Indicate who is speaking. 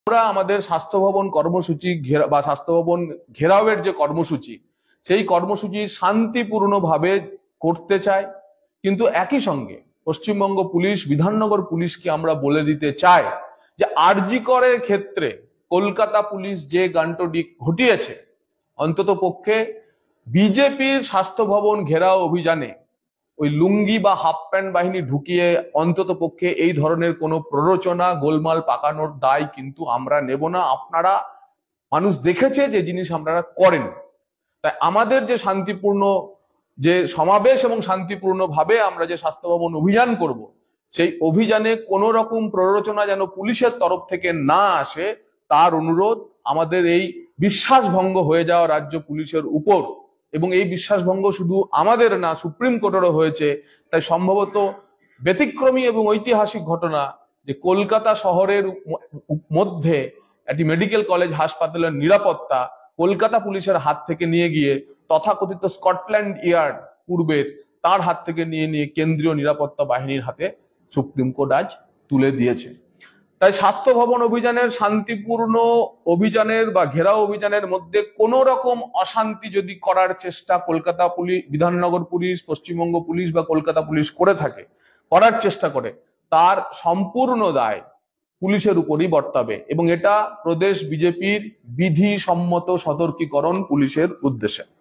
Speaker 1: আমরা আমাদের স্বাস্থ্য ভবন কর্মসূচি বা স্বাস্থ্য ভবন ঘেরাওয়ের যে কর্মসূচি, সেই কর্মসূচি শান্তিপূর্ণভাবে করতে চাই। কিন্তু একই সঙ্গে পশ্চিমবঙ্গ পুলিশ, বিধাননগর পুলিশকে আমরা বলে দিতে চাই যে আরজি করের ক্ষেত্রে কলকাতা পুলিশ যে কাণ্ডটি ঘটিয়েছে, অন্তত পক্ষে বিজেপির স্বাস্থ্য ভবন ঘেরাও অভিযানে ওই লুঙ্গি বা হাফ প্যান্ট বাহিনী ঢুকিয়ে অন্তত পক্ষে এই ধরনের কোনো প্ররোচনা, গোলমাল পাকানোর দায় কিন্তু আমরা নেব না। আপনারা, মানুষ দেখেছে যে জিনিস আপনারা করেন। তাই আমাদের যে শান্তিপূর্ণ যে সমাবেশ এবং শান্তিপূর্ণভাবে আমরা যে স্বাস্থ্য ভবন অভিযান করব, সেই অভিযানে কোনো রকম প্ররোচনা যেন পুলিশের তরফ থেকে না আসে, তার অনুরোধ। আমাদের এই বিশ্বাসভঙ্গ হয়ে যাওয়া রাজ্য পুলিশের উপর, এবং এই বিশ্বাসভঙ্গ শুধু আমাদের না, সুপ্রিম কোর্টেরও হয়েছে। তাই সম্ভবত ব্যতিক্রমী এবং ঐতিহাসিক ঘটনা যে কলকাতা শহরের মধ্যে একটি মেডিকেল কলেজ হাসপাতালের নিরাপত্তা কলকাতা পুলিশের হাত থেকে নিয়ে গিয়ে তথাকথিত স্কটল্যান্ড ইয়ার্ড পূর্বের, তার হাত থেকে নিয়ে কেন্দ্রীয় নিরাপত্তা বাহিনীর হাতে সুপ্রিম কোর্ট আজ তুলে দিয়েছে। তাই স্বাস্থ্য ভবন অভিযানের শান্তিপূর্ণ অভিযানের বা ঘেরাও অভিযানের মধ্যে কোন রকম অশান্তি যদি করার চেষ্টা Kolkata police, Bidhannagar police, Paschimbanga police বা কলকাতা পুলিশ করে থাকে, করার চেষ্টা করে, তার সম্পূর্ণ দায় পুলিশের উপরই বর্তাবে। এবং এটা প্রদেশ বিজেপির বিধিসম্মত সতর্কীকরণ পুলিশের উদ্দেশ্যে।